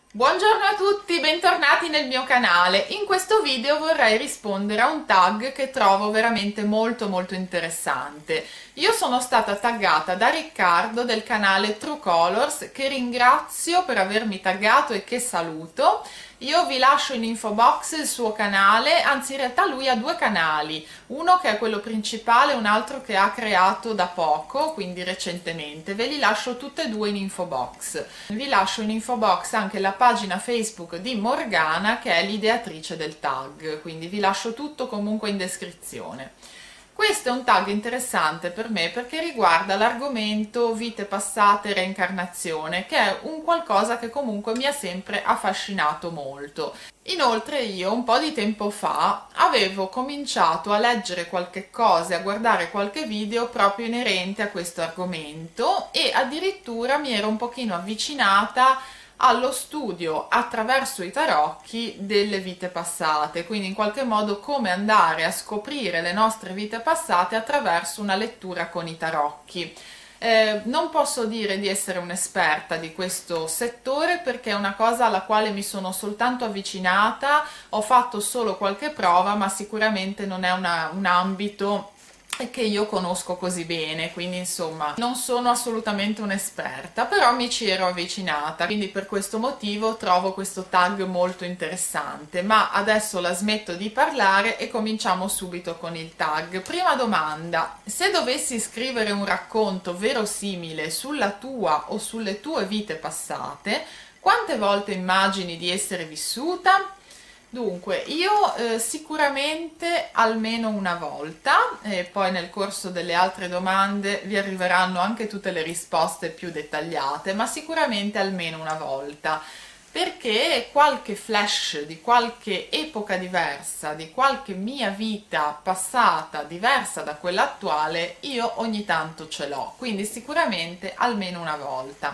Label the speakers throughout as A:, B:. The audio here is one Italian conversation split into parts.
A: Buongiorno a tutti, bentornati nel mio canale. In questo video vorrei rispondere a un tag che trovo veramente molto interessante. Io sono stata taggata da Riccardo del canale True Colors, che ringrazio per avermi taggato e che saluto. Io vi lascio in info box il suo canale, anzi in realtà lui ha due canali, uno che è quello principale e un altro che ha creato da poco, quindi recentemente. Ve li lascio tutte e due in info box. Vi lascio in info box anche la pagina Facebook di Morgana, che è l'ideatrice del tag, quindi vi lascio tutto comunque in descrizione. Questo è un tag interessante per me perché riguarda l'argomento vite passate e reincarnazione, che è un qualcosa che comunque mi ha sempre affascinato molto. Inoltre io un po' di tempo fa avevo cominciato a leggere qualche cosa e a guardare qualche video proprio inerente a questo argomento e addirittura mi ero un pochino avvicinata allo studio attraverso i tarocchi delle vite passate, quindi in qualche modo come andare a scoprire le nostre vite passate attraverso una lettura con i tarocchi. Non posso dire di essere un'esperta di questo settore perché è una cosa alla quale mi sono soltanto avvicinata, ho fatto solo qualche prova, ma sicuramente non è un ambito che io conosco così bene, quindi insomma non sono assolutamente un'esperta, però mi ci ero avvicinata, quindi per questo motivo trovo questo tag molto interessante. Ma adesso la smetto di parlare e cominciamo subito con il tag. Prima domanda: se dovessi scrivere un racconto verosimile sulla tua o sulle tue vite passate, quante volte immagini di essere vissuta? Dunque, io sicuramente almeno una volta, e poi nel corso delle altre domande vi arriveranno anche tutte le risposte più dettagliate, ma sicuramente almeno una volta, perché qualche flash di qualche epoca diversa, di qualche mia vita passata diversa da quella attuale, io ogni tanto ce l'ho, quindi sicuramente almeno una volta.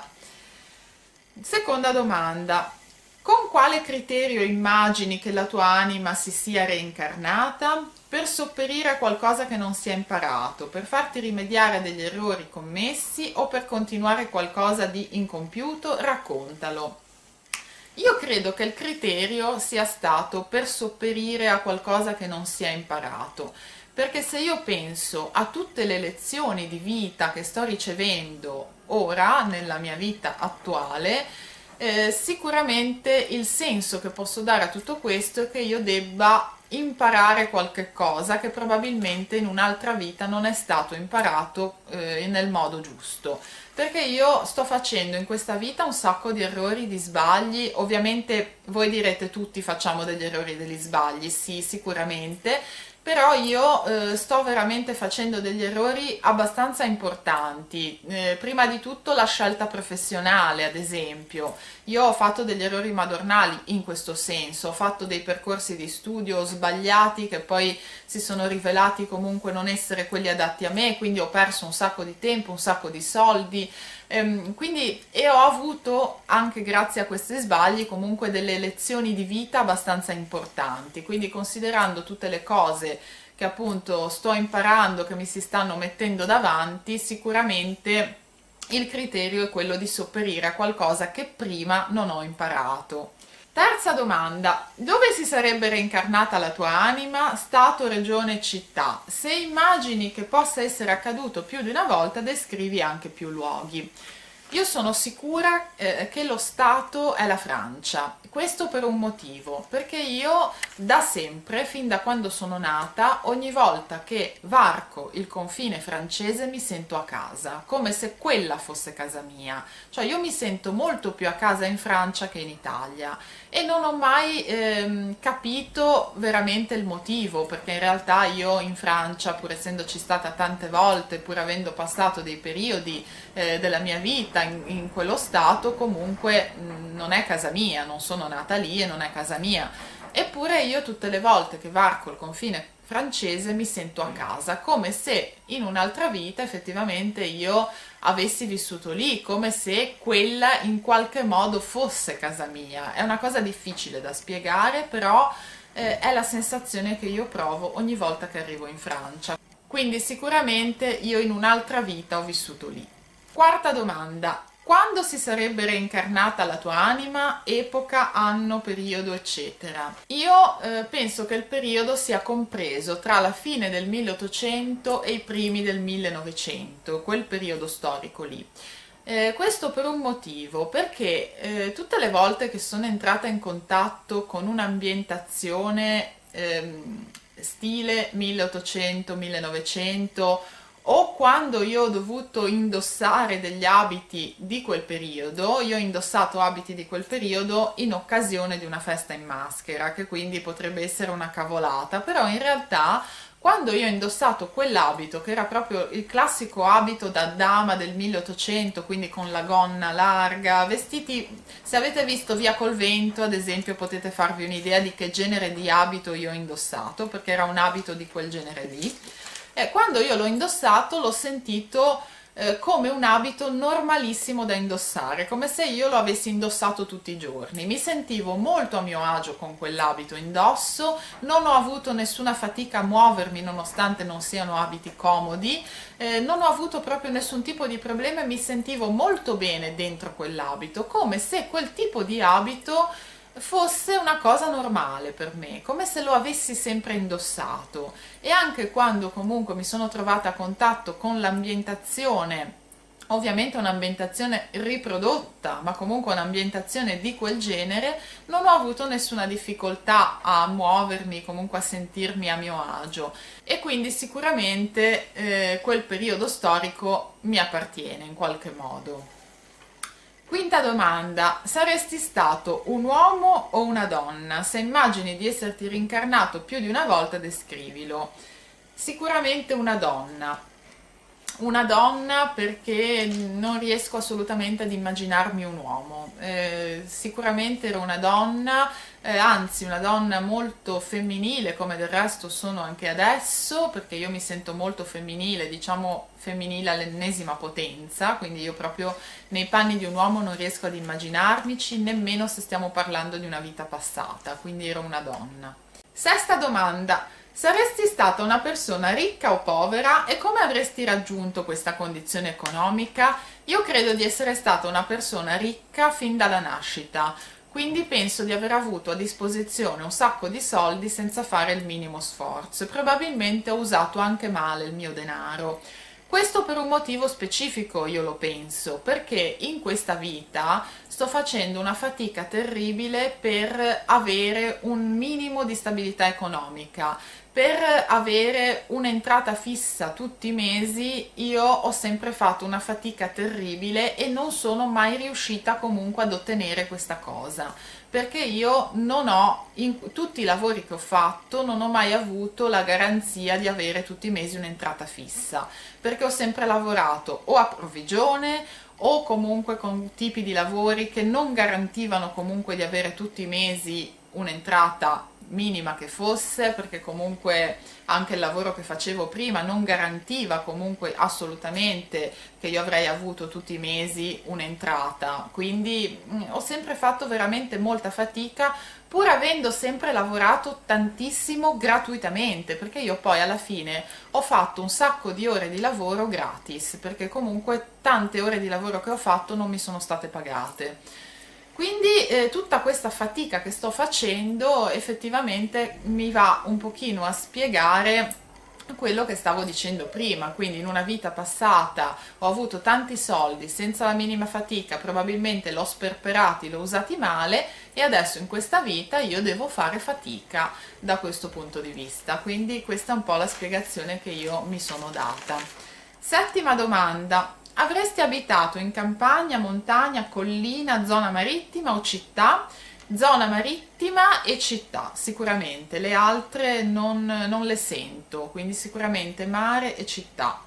A: Seconda domanda: con quale criterio immagini che la tua anima si sia reincarnata? Per sopperire a qualcosa che non si è imparato, per farti rimediare a degli errori commessi o per continuare qualcosa di incompiuto? Raccontalo. Io credo che il criterio sia stato per sopperire a qualcosa che non si è imparato, perché se io penso a tutte le lezioni di vita che sto ricevendo ora nella mia vita attuale, sicuramente il senso che posso dare a tutto questo è che io debba imparare qualche cosa che probabilmente in un'altra vita non è stato imparato nel modo giusto, perché io sto facendo in questa vita un sacco di errori, di sbagli. Ovviamente voi direte tutti facciamo degli errori e degli sbagli, sì, sicuramente, però io sto veramente facendo degli errori abbastanza importanti. Prima di tutto la scelta professionale, ad esempio. Io ho fatto degli errori madornali in questo senso, ho fatto dei percorsi di studio sbagliati che poi si sono rivelati comunque non essere quelli adatti a me, quindi ho perso un sacco di tempo, un sacco di soldi. E ho avuto anche grazie a questi sbagli comunque delle lezioni di vita abbastanza importanti, quindi considerando tutte le cose che appunto sto imparando, che mi si stanno mettendo davanti, sicuramente il criterio è quello di sopperire a qualcosa che prima non ho imparato. Terza domanda: dove si sarebbe reincarnata la tua anima? Stato, regione, città. Se immagini che possa essere accaduto più di una volta, descrivi anche più luoghi. Io sono sicura che lo stato è la Francia, questo per un motivo, perché io da sempre, fin da quando sono nata, ogni volta che varco il confine francese mi sento a casa, come se quella fosse casa mia, cioè io mi sento molto più a casa in Francia che in Italia e non ho mai capito veramente il motivo, perché in realtà io in Francia, pur essendoci stata tante volte, pur avendo passato dei periodi della mia vita in quello stato, comunque non è casa mia, non sono nata lì e non è casa mia. Eppure io tutte le volte che varco il confine francese mi sento a casa, come se in un'altra vita effettivamente io avessi vissuto lì, come se quella in qualche modo fosse casa mia. È una cosa difficile da spiegare, però è la sensazione che io provo ogni volta che arrivo in Francia. Quindi sicuramente io in un'altra vita ho vissuto lì. Quarta domanda: Quando si sarebbe reincarnata la tua anima? Epoca, anno, periodo, eccetera. Io penso che il periodo sia compreso tra la fine del 1800 e i primi del 1900, quel periodo storico lì. Questo per un motivo, perché tutte le volte che sono entrata in contatto con un'ambientazione stile 1800-1900, o quando io ho dovuto indossare degli abiti di quel periodo, io ho indossato abiti di quel periodo in occasione di una festa in maschera, che quindi potrebbe essere una cavolata, però in realtà quando io ho indossato quell'abito, che era proprio il classico abito da dama del 1800, quindi con la gonna larga, vestiti, se avete visto Via col vento ad esempio potete farvi un'idea di che genere di abito io ho indossato, perché era un abito di quel genere lì. Quando io l'ho indossato l'ho sentito come un abito normalissimo da indossare, come se io lo avessi indossato tutti i giorni. Mi sentivo molto a mio agio con quell'abito indosso, non ho avuto nessuna fatica a muovermi nonostante non siano abiti comodi, non ho avuto proprio nessun tipo di problema e mi sentivo molto bene dentro quell'abito, come se quel tipo di abito fosse una cosa normale per me, come se lo avessi sempre indossato. E anche quando comunque mi sono trovata a contatto con l'ambientazione, ovviamente un'ambientazione riprodotta, ma comunque un'ambientazione di quel genere, non ho avuto nessuna difficoltà a muovermi, comunque a sentirmi a mio agio, e quindi sicuramente quel periodo storico mi appartiene in qualche modo. Quinta domanda: saresti stato un uomo o una donna? Se immagini di esserti rincarnato più di una volta, descrivilo. Sicuramente una donna. Una donna, perché non riesco assolutamente ad immaginarmi un uomo. Sicuramente ero una donna, anzi una donna molto femminile, come del resto sono anche adesso, perché io mi sento molto femminile, diciamo femminile all'ennesima potenza, quindi io proprio nei panni di un uomo non riesco ad immaginarmici, nemmeno se stiamo parlando di una vita passata, quindi ero una donna. Sesta domanda: saresti stata una persona ricca o povera e come avresti raggiunto questa condizione economica? Io credo di essere stata una persona ricca fin dalla nascita, quindi penso di aver avuto a disposizione un sacco di soldi senza fare il minimo sforzo e probabilmente ho usato anche male il mio denaro. Questo per un motivo specifico, io lo penso, perché in questa vita sto facendo una fatica terribile per avere un minimo di stabilità economica, per avere un'entrata fissa tutti i mesi. Io ho sempre fatto una fatica terribile e non sono mai riuscita comunque ad ottenere questa cosa, perché io non ho, in tutti i lavori che ho fatto, non ho mai avuto la garanzia di avere tutti i mesi un'entrata fissa, perché ho sempre lavorato o a provvigione o comunque con tipi di lavori che non garantivano comunque di avere tutti i mesi un'entrata minima che fosse, perché comunque anche il lavoro che facevo prima non garantiva comunque assolutamente che io avrei avuto tutti i mesi un'entrata, quindi ho sempre fatto veramente molta fatica, pur avendo sempre lavorato tantissimo gratuitamente, perché io poi alla fine ho fatto un sacco di ore di lavoro gratis, perché comunque tante ore di lavoro che ho fatto non mi sono state pagate. Quindi tutta questa fatica che sto facendo effettivamente mi va un pochino a spiegare quello che stavo dicendo prima. Quindi in una vita passata ho avuto tanti soldi senza la minima fatica, probabilmente l'ho sperperati, l'ho usati male, e adesso in questa vita io devo fare fatica da questo punto di vista. Quindi questa è un po' la spiegazione che io mi sono data. Settima domanda: avresti abitato in campagna, montagna, collina, zona marittima o città? Zona marittima e città, sicuramente. Le altre non le sento, quindi sicuramente mare e città.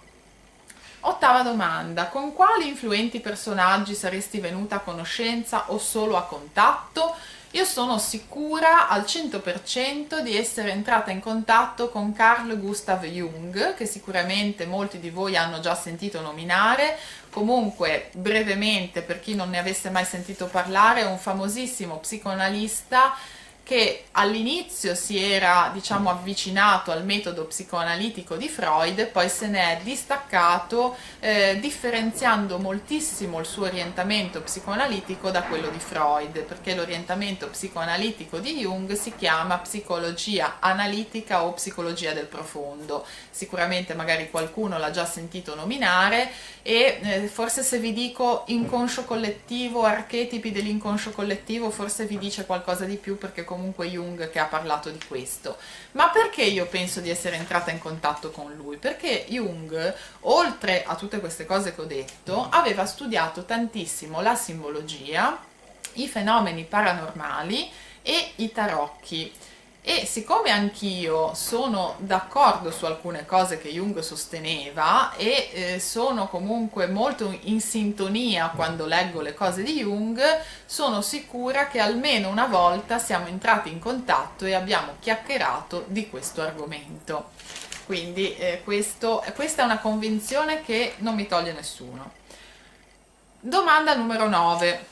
A: Ottava domanda: con quali influenti personaggi saresti venuta a conoscenza o solo a contatto? Io sono sicura al 100% di essere entrata in contatto con Carl Gustav Jung, che sicuramente molti di voi hanno già sentito nominare. Comunque, brevemente, per chi non ne avesse mai sentito parlare, è un famosissimo psicoanalista che all'inizio si era, diciamo, avvicinato al metodo psicoanalitico di Freud, poi se ne è distaccato, differenziando moltissimo il suo orientamento psicoanalitico da quello di Freud, perché l'orientamento psicoanalitico di Jung si chiama psicologia analitica o psicologia del profondo. Sicuramente magari qualcuno l'ha già sentito nominare, e forse se vi dico inconscio collettivo, archetipi dell'inconscio collettivo, forse vi dice qualcosa di più, perché comunque Jung che ha parlato di questo. Ma perché io penso di essere entrata in contatto con lui? Perché Jung, oltre a tutte queste cose che ho detto, aveva studiato tantissimo la simbologia, i fenomeni paranormali e i tarocchi. E siccome anch'io sono d'accordo su alcune cose che Jung sosteneva e sono comunque molto in sintonia quando leggo le cose di Jung, sono sicura che almeno una volta siamo entrati in contatto e abbiamo chiacchierato di questo argomento. Quindi questa è una convinzione che non mi toglie nessuno. Domanda numero 9.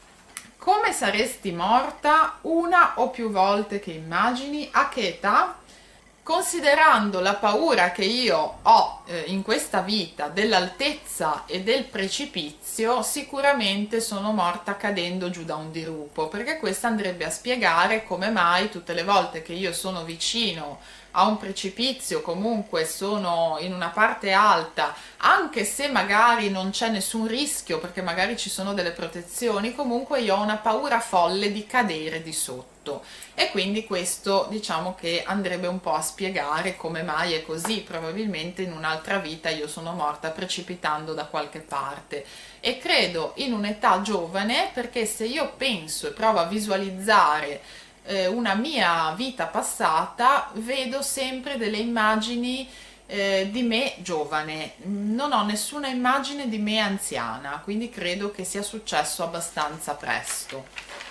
A: Come saresti morta una o più volte che immagini? A che età? Considerando la paura che io ho in questa vita dell'altezza e del precipizio, sicuramente sono morta cadendo giù da un dirupo, perché questo andrebbe a spiegare come mai tutte le volte che io sono vicino a un precipizio, comunque sono in una parte alta, anche se magari non c'è nessun rischio, perché magari ci sono delle protezioni, comunque io ho una paura folle di cadere di sotto. E quindi questo, diciamo, che andrebbe un po' a spiegare come mai è così. Probabilmente in un'altra vita io sono morta precipitando da qualche parte, e credo in un'età giovane, perché se io penso e provo a visualizzare una mia vita passata, vedo sempre delle immagini di me giovane, non ho nessuna immagine di me anziana, quindi credo che sia successo abbastanza presto.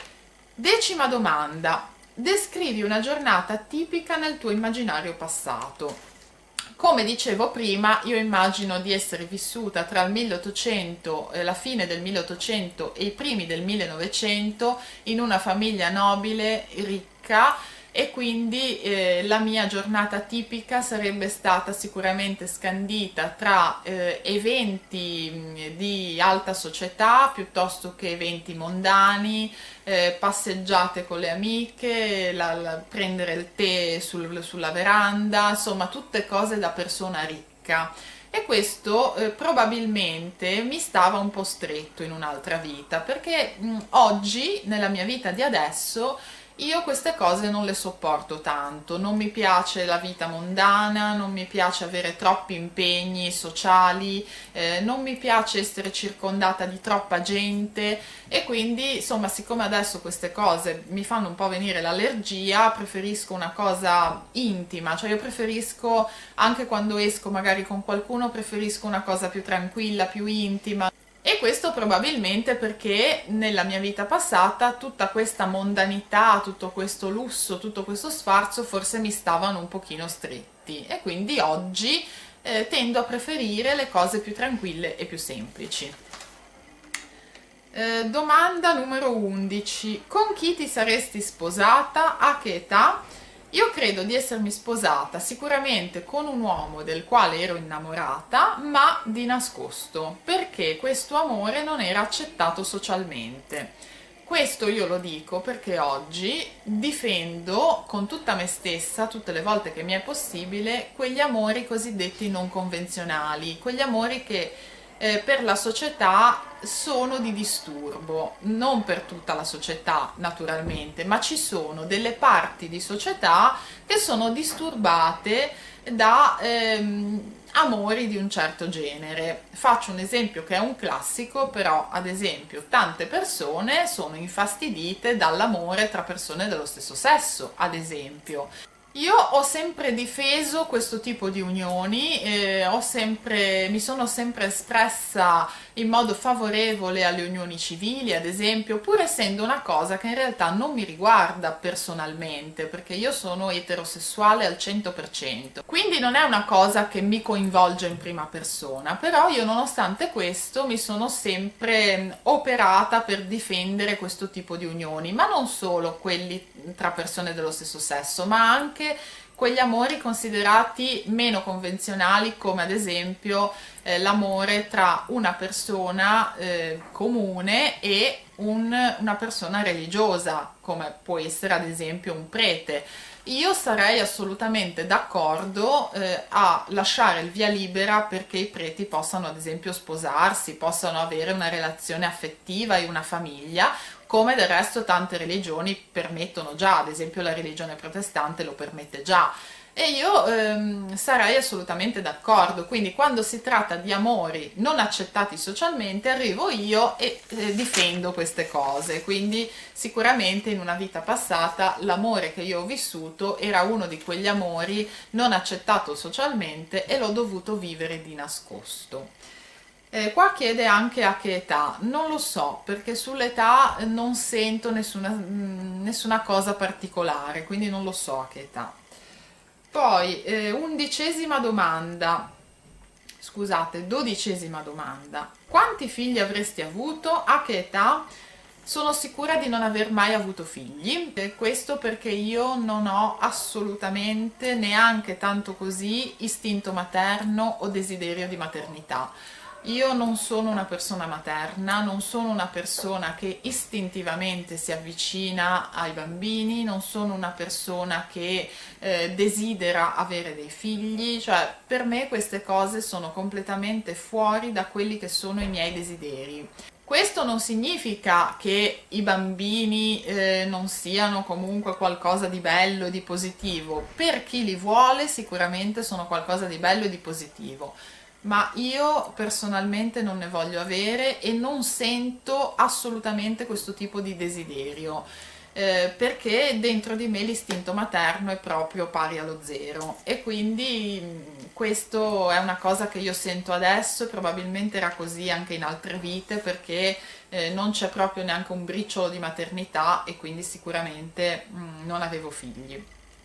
A: 10ª domanda. Descrivi una giornata tipica nel tuo immaginario passato. Come dicevo prima, io immagino di essere vissuta tra il 1800, la fine del 1800 e i primi del 1900 in una famiglia nobile, ricca, e quindi la mia giornata tipica sarebbe stata sicuramente scandita tra eventi di alta società piuttosto che eventi mondani, passeggiate con le amiche, prendere il tè sulla veranda, insomma tutte cose da persona ricca. E questo probabilmente mi stava un po' stretto in un'altra vita, perché oggi, nella mia vita di adesso, io queste cose non le sopporto tanto, non mi piace la vita mondana, non mi piace avere troppi impegni sociali, non mi piace essere circondata di troppa gente, e quindi insomma, siccome adesso queste cose mi fanno un po' venire l'allergia, preferisco una cosa intima, cioè io preferisco, anche quando esco magari con qualcuno, preferisco una cosa più tranquilla, più intima. E questo probabilmente perché nella mia vita passata tutta questa mondanità, tutto questo lusso, tutto questo sfarzo forse mi stavano un pochino stretti, e quindi oggi tendo a preferire le cose più tranquille e più semplici. Domanda numero 11. Con chi ti saresti sposata? A che età? Io credo di essermi sposata sicuramente con un uomo del quale ero innamorata, ma di nascosto, perché questo amore non era accettato socialmente. Questo io lo dico perché oggi difendo con tutta me stessa, tutte le volte che mi è possibile, quegli amori cosiddetti non convenzionali, quegli amori che per la società sono di disturbo, non per tutta la società naturalmente, ma ci sono delle parti di società che sono disturbate da amori di un certo genere. Faccio un esempio che è un classico, però ad esempio tante persone sono infastidite dall'amore tra persone dello stesso sesso, ad esempio. Io ho sempre difeso questo tipo di unioni, mi sono sempre espressa in modo favorevole alle unioni civili, ad esempio, pur essendo una cosa che in realtà non mi riguarda personalmente, perché io sono eterosessuale al 100%. Quindi non è una cosa che mi coinvolge in prima persona, però io nonostante questo mi sono sempre operata per difendere questo tipo di unioni, ma non solo quelli tra persone dello stesso sesso, ma anche quegli amori considerati meno convenzionali, come ad esempio l'amore tra una persona comune e una persona religiosa, come può essere ad esempio un prete. Io sarei assolutamente d'accordo a lasciare il via libera perché i preti possano ad esempio sposarsi, possano avere una relazione affettiva e una famiglia, come del resto tante religioni permettono già, ad esempio la religione protestante lo permette già. E io sarei assolutamente d'accordo, quindi quando si tratta di amori non accettati socialmente arrivo io e difendo queste cose, quindi sicuramente in una vita passata l'amore che io ho vissuto era uno di quegli amori non accettato socialmente e l'ho dovuto vivere di nascosto. Qua chiede anche a che età, non lo so perché sull'età non sento nessuna cosa particolare, quindi non lo so a che età. Poi, 11ª domanda, scusate, 12ª domanda. Quanti figli avresti avuto? A che età? Sono sicura di non aver mai avuto figli, questo perché io non ho assolutamente, neanche tanto così, istinto materno o desiderio di maternità. Io non sono una persona materna, non sono una persona che istintivamente si avvicina ai bambini, non sono una persona che desidera avere dei figli, cioè per me queste cose sono completamente fuori da quelli che sono i miei desideri. Questo non significa che i bambini non siano comunque qualcosa di bello e di positivo, per chi li vuole sicuramente sono qualcosa di bello e di positivo. Ma io personalmente non ne voglio avere e non sento assolutamente questo tipo di desiderio, perché dentro di me l'istinto materno è proprio pari allo zero e quindi questo è una cosa che io sento adesso e probabilmente era così anche in altre vite, perché non c'è proprio neanche un briciolo di maternità e quindi sicuramente non avevo figli.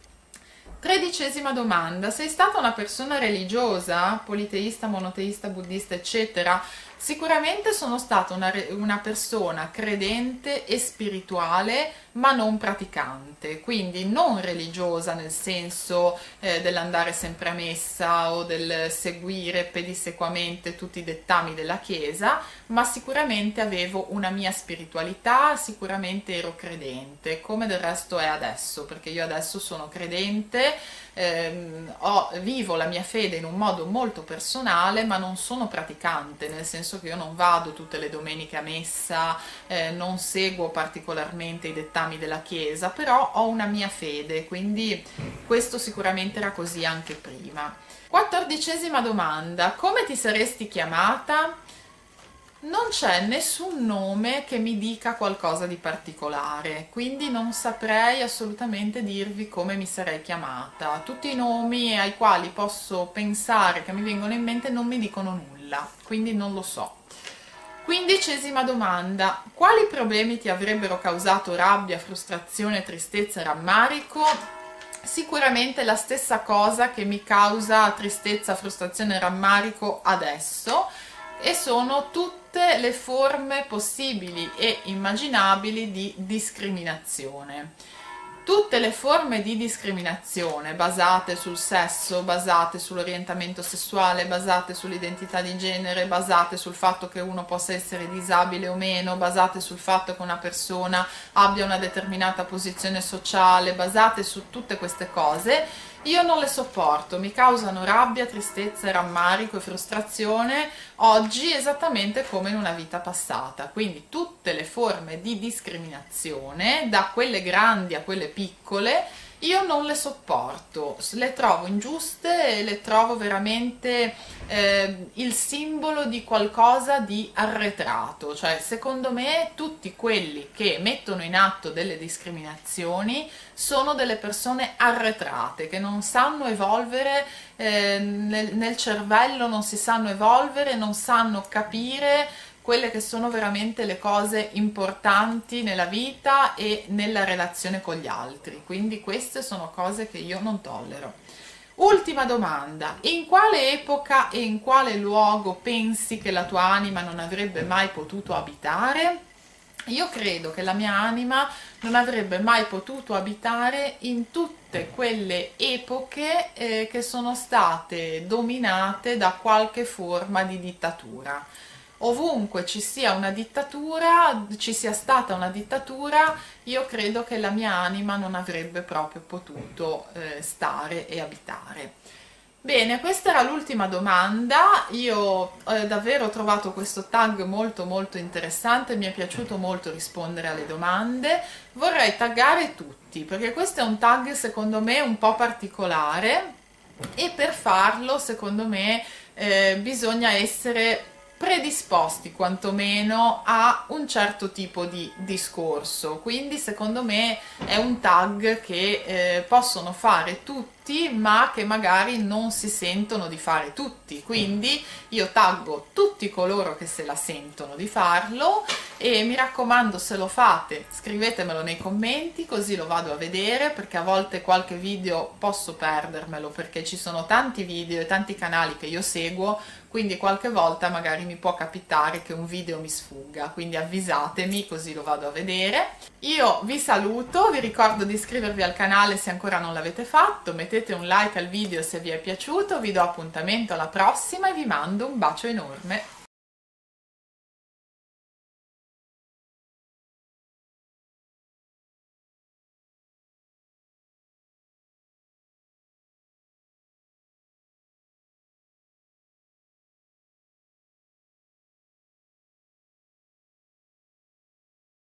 A: 13ª domanda, sei stata una persona religiosa, politeista, monoteista, buddista, eccetera? Sicuramente sono stata una persona credente e spirituale, ma non praticante, quindi non religiosa nel senso dell'andare sempre a messa o del seguire pedissequamente tutti i dettami della Chiesa, ma sicuramente avevo una mia spiritualità, sicuramente ero credente, come del resto è adesso, perché io adesso sono credente, vivo la mia fede in un modo molto personale, ma non sono praticante, nel senso che io non vado tutte le domeniche a messa, non seguo particolarmente i dettami della Chiesa, però ho una mia fede, quindi questo sicuramente era così anche prima. 14ª domanda, come ti saresti chiamata? Non c'è nessun nome che mi dica qualcosa di particolare, quindi non saprei assolutamente dirvi come mi sarei chiamata. Tutti i nomi ai quali posso pensare, che mi vengono in mente, non mi dicono nulla, quindi non lo so. 15ª domanda, quali problemi ti avrebbero causato rabbia, frustrazione, tristezza e rammarico? Sicuramente la stessa cosa che mi causa tristezza, frustrazione e rammarico adesso, e sono tutte le forme possibili e immaginabili di discriminazione. Tutte le forme di discriminazione basate sul sesso, basate sull'orientamento sessuale, basate sull'identità di genere, basate sul fatto che uno possa essere disabile o meno, basate sul fatto che una persona abbia una determinata posizione sociale, basate su tutte queste cose, io non le sopporto, mi causano rabbia, tristezza, rammarico e frustrazione oggi esattamente come in una vita passata. Quindi tutte le forme di discriminazione, da quelle grandi a quelle piccole, Io non le sopporto, le trovo ingiuste e le trovo veramente il simbolo di qualcosa di arretrato. Cioè, secondo me tutti quelli che mettono in atto delle discriminazioni sono delle persone arretrate, che non sanno evolvere nel cervello, non si sanno evolvere, non sanno capire quelle che sono veramente le cose importanti nella vita e nella relazione con gli altri. Quindi queste sono cose che io non tollero. Ultima domanda: in quale epoca e in quale luogo pensi che la tua anima non avrebbe mai potuto abitare? Io credo che la mia anima non avrebbe mai potuto abitare in tutte quelle epoche che sono state dominate da qualche forma di dittatura. Ovunque ci sia una dittatura, ci sia stata una dittatura, io credo che la mia anima non avrebbe proprio potuto stare e abitare. Bene, questa era l'ultima domanda. Io ho davvero trovato questo tag molto molto interessante, mi è piaciuto molto rispondere alle domande. Vorrei taggare tutti, perché questo è un tag secondo me un po' particolare e per farlo secondo me bisogna essere predisposti quantomeno a un certo tipo di discorso. Quindi secondo me è un tag che possono fare tutti, ma che magari non si sentono di fare tutti. Quindi io taggo tutti coloro che se la sentono di farlo, e mi raccomando, se lo fate scrivetemelo nei commenti, così lo vado a vedere, perché a volte qualche video posso perdermelo perché ci sono tanti video e tanti canali che io seguo, quindi qualche volta magari mi può capitare che un video mi sfugga, quindi avvisatemi così lo vado a vedere. Io vi saluto, vi ricordo di iscrivervi al canale se ancora non l'avete fatto, mettete un like al video se vi è piaciuto, vi do appuntamento alla prossima e vi mando un bacio enorme.